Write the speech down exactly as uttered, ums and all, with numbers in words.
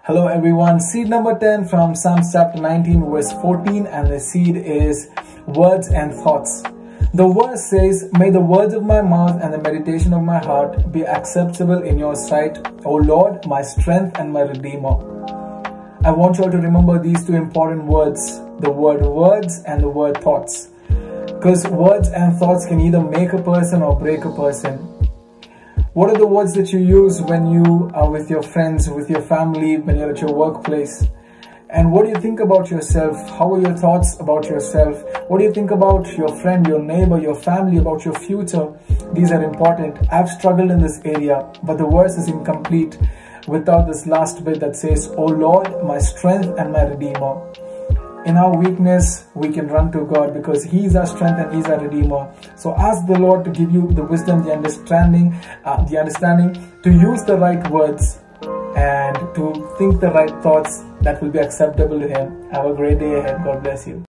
Hello everyone, seed number ten from Psalms chapter nineteen verse fourteen, and the seed is words and thoughts. The verse says, "May the words of my mouth and the meditation of my heart be acceptable in your sight, O Lord, my strength and my redeemer." I want you all to remember these two important words, the word words and the word thoughts. Because words and thoughts can either make a person or break a person. What are the words that you use when you are with your friends, with your family, when you're at your workplace? And what do you think about yourself? How are your thoughts about yourself? What do you think about your friend, your neighbor, your family, about your future? These are important. I've struggled in this area, but the verse is incomplete without this last bit that says, "O Lord, my strength and my redeemer." In our weakness, we can run to God because He is our strength and He is our Redeemer. So ask the Lord to give you the wisdom, the understanding, uh, the understanding to use the right words and to think the right thoughts that will be acceptable to Him. Have a great day ahead. God bless you.